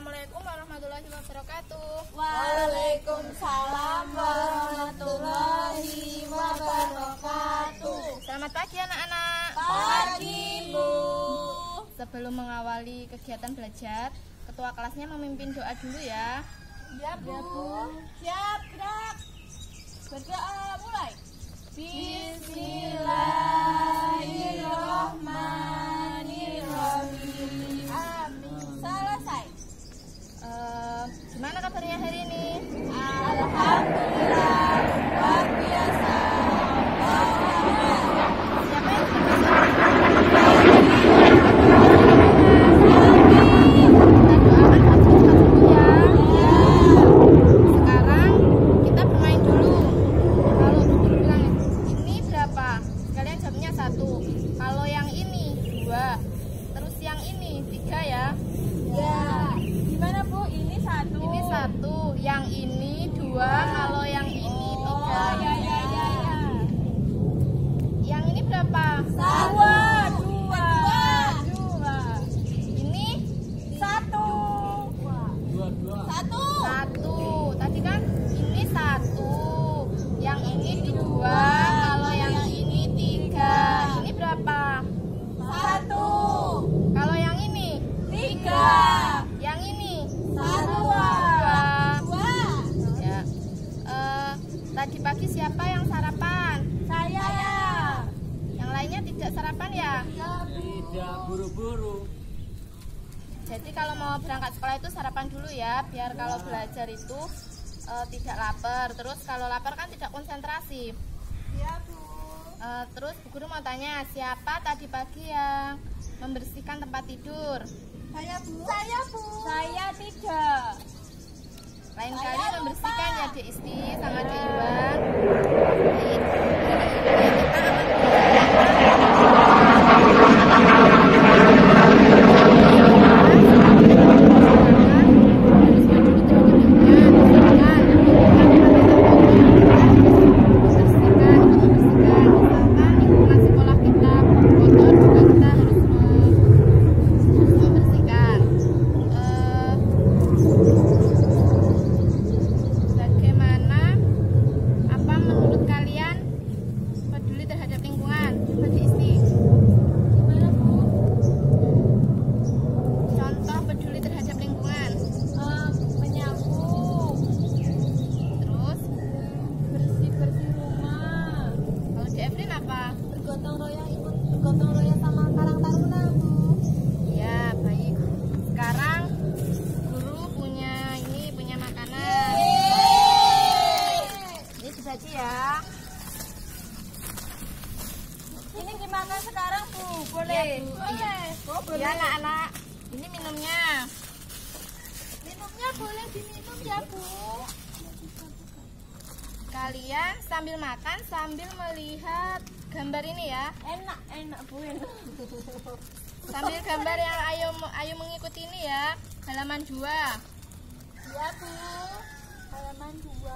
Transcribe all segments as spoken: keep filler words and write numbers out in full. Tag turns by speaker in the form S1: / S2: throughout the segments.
S1: Assalamualaikum warahmatullahi wabarakatuh.
S2: Waalaikumsalam warahmatullahi wabarakatuh.
S1: Selamat pagi anak-anak.
S2: Pagi, Bu.
S1: Sebelum mengawali kegiatan belajar, ketua kelasnya memimpin doa dulu ya.
S2: Ya, Bu. Siap, gerak. Berdoa mulai. Bismillahirrahmanirrahim. Amin. Selesai.
S1: Uh, gimana kabarnya hari ini?
S2: Alhamdulillah, luar biasa.
S1: Siapa yang sudah Sekarang kita bermain dulu. Kalau Bubur bilang ini berapa, kalian jawabnya satu. Kalau yang ini dua, terus yang ini tiga ya.
S2: Ya. Gimana, Bu? Ini satu.
S1: Ini satu, yang ini dua, kalau yang ini tiga.
S2: Oh, ya, ya, ya, ya.
S1: Yang ini berapa?
S2: Dua, dua, dua.
S1: Ini
S2: Satu. Satu.
S1: satu. Tadi kan ini satu, yang ini dua, kalau yang ini tiga. Ini berapa?
S2: Satu.
S1: Kalau yang ini
S2: Tiga.
S1: yang ini
S2: Satu.
S1: dua.
S2: Dua.
S1: Ya. Eh, tadi pagi siapa yang sarapan?
S2: Saya.
S1: Yang lainnya tidak sarapan ya?
S3: Tidak buru-buru.
S1: Jadi kalau mau berangkat sekolah itu sarapan dulu ya, biar kalau belajar itu eh, tidak lapar. Terus kalau lapar kan tidak konsentrasi.
S2: Ya, Bu.
S1: Eh, terus Bu Guru mau tanya, siapa tadi pagi yang membersihkan tempat tidur?
S2: Saya, Bu. Saya, Bu. Saya tidak.
S1: Lain
S2: Saya
S1: kali
S2: lupa.
S1: membersihkan ya Dek Isti sama Dek Iwan. Baik, ini kita akan bagaimana, apa menurut kalian peduli terhadap lingkungan? Coba diisi.
S2: Gimana, Bu?
S1: Contoh peduli terhadap lingkungan.
S2: Eh, menyapu,
S1: Terus,
S2: bersih-bersih rumah,
S1: kalau di Evelyn apa?
S2: bergotong royong ikut bergotong royong sama Karang Taruna, Bu.
S1: Ya, baik. Sekarang guru punya ini, punya makanan. Ini dibaca ya.
S2: Ini dimakan sekarang, Bu. Boleh?
S1: Iya, Bu.
S2: Boleh. Oh, boleh.
S1: Ya, anak-anak. Ini minumnya.
S2: Minumnya boleh diminum ya, Bu.
S1: Kalian sambil makan sambil melihat gambar ini ya.
S2: Enak, enak, Bu. Enak.
S1: Sambil gambar yang ayo ayo mengikuti ini ya. Halaman dua.
S2: Ya, Bu. Halaman dua.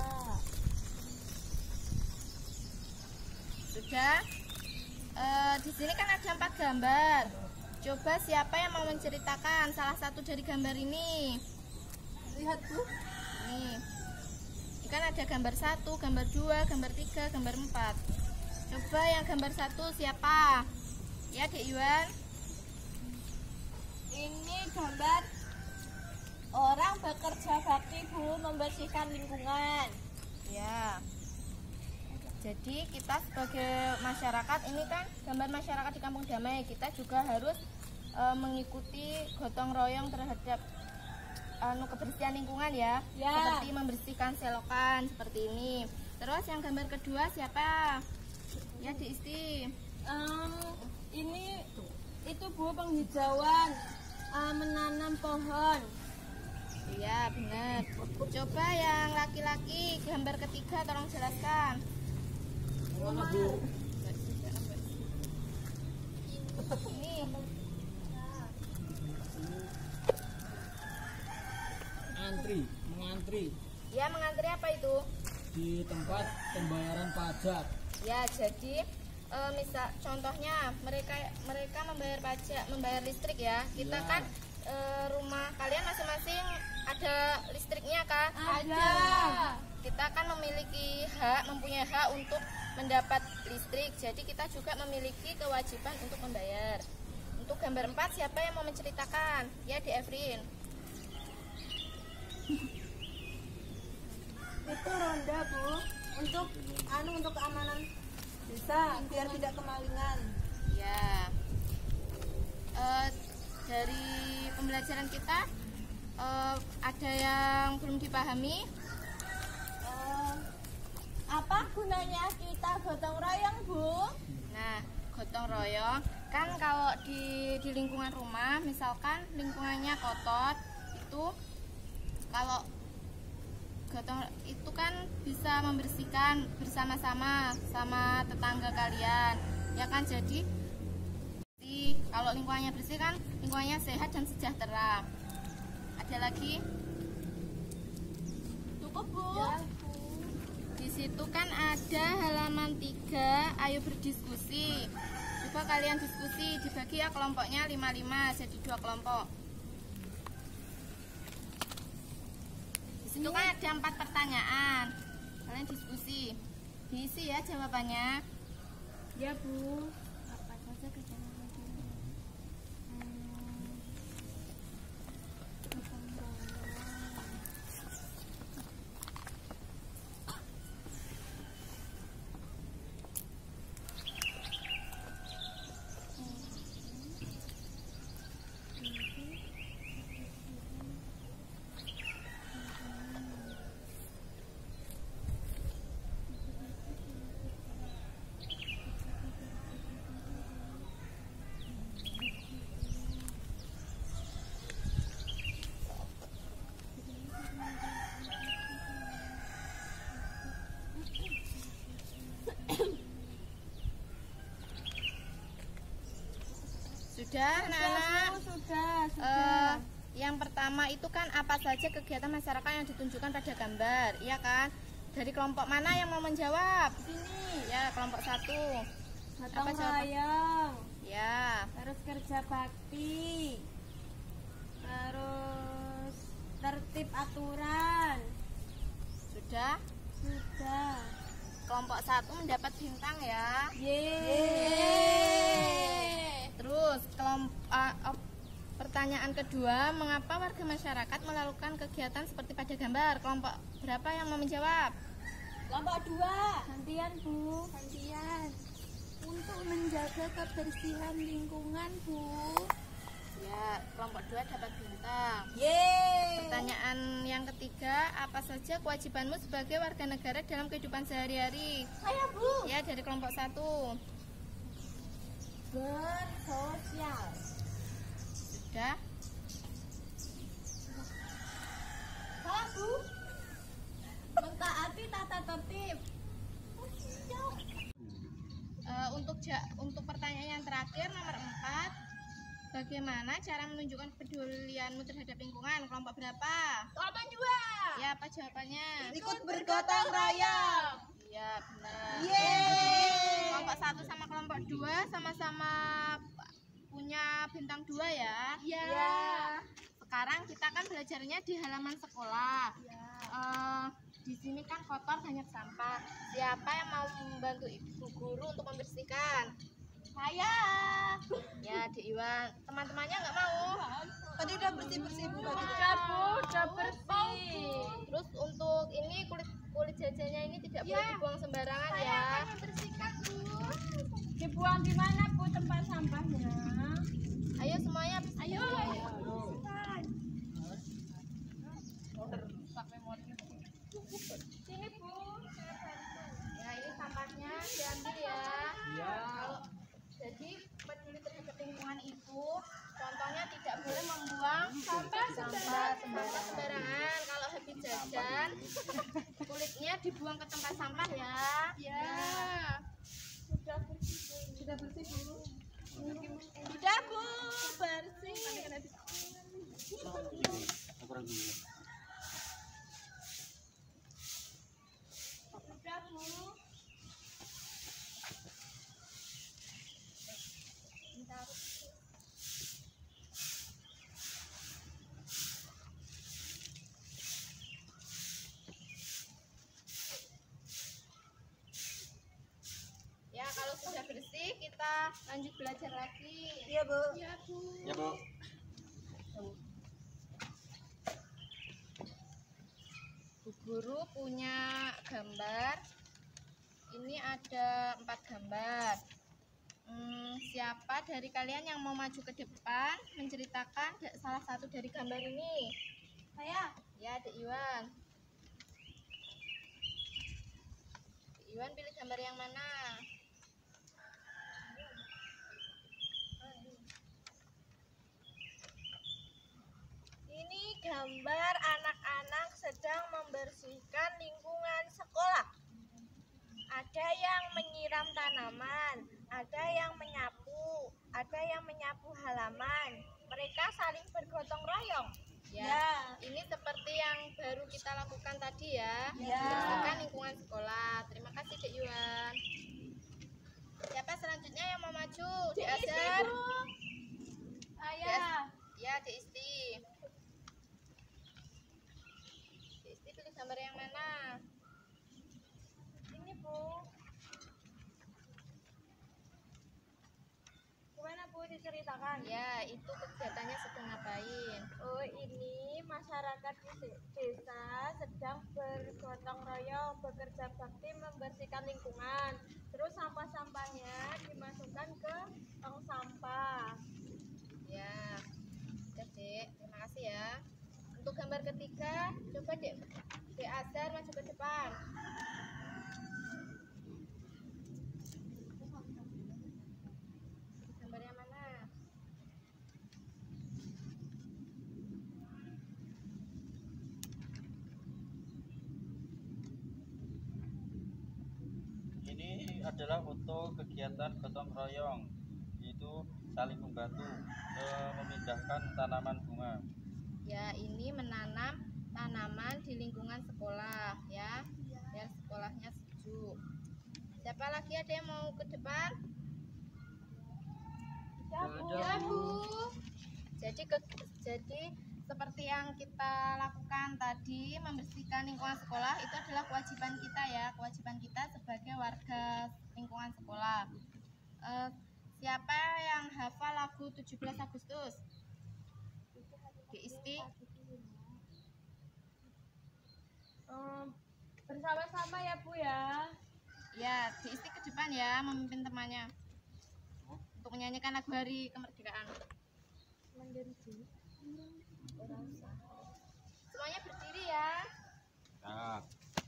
S1: Sudah. Eh, di sini kan ada empat gambar. Coba siapa yang mau menceritakan salah satu dari gambar ini?
S2: Lihat, Bu.
S1: Nih. Ini kan ada gambar satu, gambar dua, gambar tiga, gambar empat. Coba yang gambar satu siapa? Ya, Dek Iwan.
S2: Ini gambar orang bekerja bakti, Bu, membersihkan lingkungan.
S1: Ya. Jadi kita sebagai masyarakat, ini kan gambar masyarakat di Kampung Damai, kita juga harus e, mengikuti gotong royong terhadap anu kebersihan lingkungan ya.
S2: Ya.
S1: Seperti membersihkan selokan seperti ini. Terus yang gambar kedua siapa? Ya, Di Isti.
S2: Em, ini itu, Bu, penghijauan, eh, menanam pohon.
S1: Iya, benar. Coba yang laki-laki gambar ketiga tolong jelaskan.
S3: Mana, Bu?
S1: Ini
S3: Antri, mengantri
S1: ya, mengantri apa itu?
S3: di tempat pembayaran pajak.
S1: Ya, jadi eh, misal contohnya mereka mereka membayar pajak, membayar listrik ya. Kita
S3: Ya.
S1: kan eh, rumah kalian masing-masing ada listriknya kan?
S2: Ada.
S1: Kita kan memiliki hak, mempunyai hak untuk mendapat listrik. Jadi kita juga memiliki kewajiban untuk membayar. Untuk gambar empat, siapa yang mau menceritakan? Ya, di Evrin.
S2: Itu ronda, Bu. Untuk anu untuk keamanan desa biar tidak kemalingan.
S1: Ya. Eh, dari pembelajaran kita eh, ada yang belum dipahami?
S2: Eh, apa gunanya kita gotong royong, Bu?
S1: Nah, gotong royong kan kalau di di lingkungan rumah, misalkan lingkungannya kotor, itu kalau gotong itu kan bisa membersihkan bersama-sama sama tetangga kalian, ya kan? Jadi di- kalau lingkungannya bersih kan lingkungannya sehat dan sejahtera. Ada lagi?
S2: Cukup, Bu.
S1: Di situ kan ada halaman tiga, ayo berdiskusi. Coba kalian diskusi, dibagi ya kelompoknya lima lima, jadi dua kelompok. Di situ kan ada empat pertanyaan. Kalian diskusi. Diisi ya jawabannya.
S2: Ya, Bu. Apa saja kegiatan
S1: Sudah, anak-anak?
S2: Sudah,
S1: Eh, yang pertama itu kan apa saja kegiatan masyarakat yang ditunjukkan pada gambar, iya kan? Dari kelompok mana yang mau menjawab?
S2: Sini.
S1: Ya, kelompok satu.
S2: Gotong
S1: Apa jawaban?
S2: royong.
S1: Ya,
S2: Terus kerja bakti. Terus tertib aturan.
S1: sudah.
S2: Sudah.
S1: Kelompok satu mendapat bintang ya.
S2: Yeay.
S1: Terus kelompok pertanyaan kedua, mengapa warga masyarakat melakukan kegiatan seperti pada gambar? Kelompok berapa yang mau menjawab?
S2: Kelompok dua. Gantian, Bu. Gantian. Untuk menjaga kebersihan lingkungan, Bu.
S1: Ya, kelompok dua dapat bintang.
S2: Yeay.
S1: Pertanyaan yang ketiga, apa saja kewajibanmu sebagai warga negara dalam kehidupan sehari-hari?
S2: Ayo, Bu.
S1: Ya, dari kelompok satu.
S2: Bersosial.
S1: Sudah.
S2: Salah, Bu. Mentaati tata tertib.
S1: Eh, untuk ja- untuk pertanyaan yang terakhir nomor empat, bagaimana cara menunjukkan kepedulianmu terhadap lingkungan? Kelompok berapa?
S2: Kelompok dua.
S1: Ya, apa jawabannya?
S2: Ikut bergotong royong.
S1: Iya, benar.
S2: Yeay.
S1: Kelompok satu sama kelompok dua sama-sama punya bintang dua ya.
S2: Ya.
S1: Sekarang kita kan belajarnya di halaman sekolah. Eh, di sini kan kotor, banyak sampah. Siapa yang mau membantu ibu guru untuk membersihkan?
S2: Saya.
S1: Ya, Dek Iwan. Teman-temannya nggak mau.
S2: Tadi udah bersih-bersih, Bu. Udah, Bu. Udah bersih.
S1: Terus untuk ini kulit kulit jajannya ini tidak boleh dibuang sembarangan ya.
S2: Bersihkan, Bu. Dibuang di mana, Bu, tempat sampahnya?
S1: Ayo semuanya.
S2: Ayo. Sini, Bu.
S1: Ya, ini sampahnya diambil ya.
S3: Ya.
S1: Kalau jadi peduli terhadap lingkungan itu, contohnya tidak boleh membuang sampah sampah sampah sembarangan. Kalau habis jajan, kulitnya dibuang ke tempat sampah ya.
S2: Ya.
S1: Sudah bersih, Bu.
S2: Sudah bersih, Bu. Sudah, Bu. Bersih. Sudah, Bu.
S1: kita lanjut belajar lagi.
S2: Iya, Bu.
S1: Iya, Bu.
S4: Ya, Bu.
S1: Bu Guru punya gambar. Ini ada empat gambar. Hmm, siapa dari kalian yang mau maju ke depan menceritakan salah satu dari gambar ini?
S2: Saya.
S1: Ya, Dek Iwan. Dek Iwan pilih gambar yang mana?
S2: Ini gambar anak-anak sedang membersihkan lingkungan sekolah. Ada yang menyiram tanaman, ada yang menyapu, ada yang menyapu halaman. Mereka saling bergotong royong.
S1: Ya, ini seperti yang baru kita lakukan tadi ya.
S2: Ya.
S1: Membersihkan lingkungan sekolah. Terima kasih, Dek Iwan. Siapa selanjutnya yang mau maju? Dek Azhar.
S2: Saya.
S1: Ya, Dek Isti. Dek Isti pilih gambar yang mana?
S2: Ini, Bu. Gimana, Bu, diceritakan?
S1: Ya, itu kegiatannya sedang ngapain?
S2: Oh, ini masyarakat di de- desa sedang bergotong royong, bekerja bakti membersihkan lingkungan. Terus sampah-sampahnya dimasukkan ke tong sampah.
S1: Ya, udah, Dek. Terima kasih ya. Untuk gambar ketiga, coba Dek, Dek Azhar maju ke depan. Gambar yang mana?
S4: Ini adalah foto kegiatan gotong royong, yaitu saling membantu eh, memindahkan tanaman bunga.
S1: Ya, ini menanam tanaman di lingkungan sekolah ya, biar sekolahnya sejuk. Siapa lagi ada yang mau ke depan?
S2: Ya, Bu.
S1: Ya, Bu. Jadi ke, jadi seperti yang kita lakukan tadi, membersihkan lingkungan sekolah itu adalah kewajiban kita ya, kewajiban kita sebagai warga lingkungan sekolah. Eh, siapa yang hafal lagu tujuh belas Agustus? Dek Isti.
S2: Em, bersama-sama ya, Bu ya.
S1: Ya, Dek Isti ke depan ya, memimpin temannya untuk menyanyikan lagu Hari Kemerdekaan. Semuanya berdiri ya.
S4: Nah,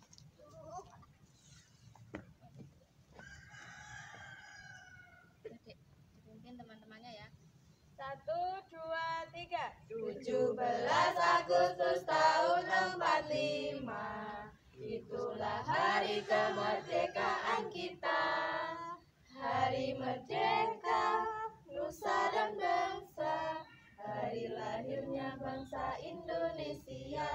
S1: Dek, dipimpin teman-temannya ya.
S2: Satu, dua, tiga.
S5: tujuh belas Agustus tahun empat puluh lima, itulah hari kemerdekaan kita. Hari merdeka, nusa dan bangsa, hari lahirnya bangsa Indonesia.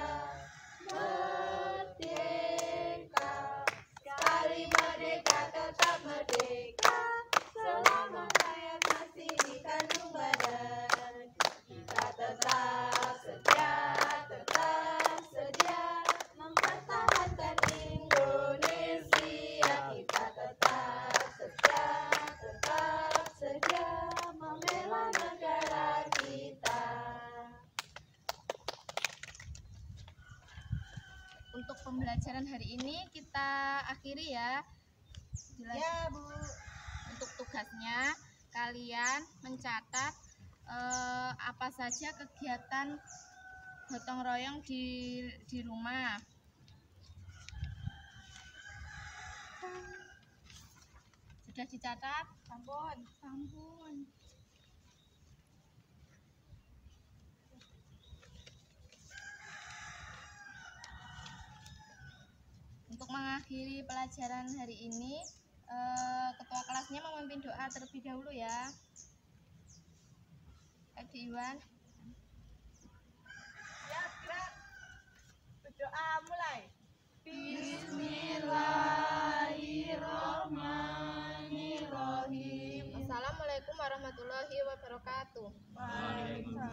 S5: Merdeka, sekali merdeka tetap merdeka, selama rakyat masih di kandung badan. Kita tetap setia, tetap sedia mempertahankan Indonesia. Kita tetap setia, tetap sedia membela negara kita.
S1: Untuk pembelajaran hari ini kita akhiri ya. Jelas.
S2: Ya, Bu.
S1: Untuk tugasnya kalian mencatat eh, apa saja kegiatan gotong royong di di rumah. Sudah dicatat?
S2: Sampun.
S1: Sampun. Untuk mengakhiri pelajaran hari ini, eh, ketua kelasnya memimpin doa terlebih dahulu ya. Edi Iwan.
S2: Ya, gerak. Berdoa mulai.
S5: Bismillahirrahmanirrahim.
S1: Assalamualaikum warahmatullahi wabarakatuh.
S2: Waalaikumsalam.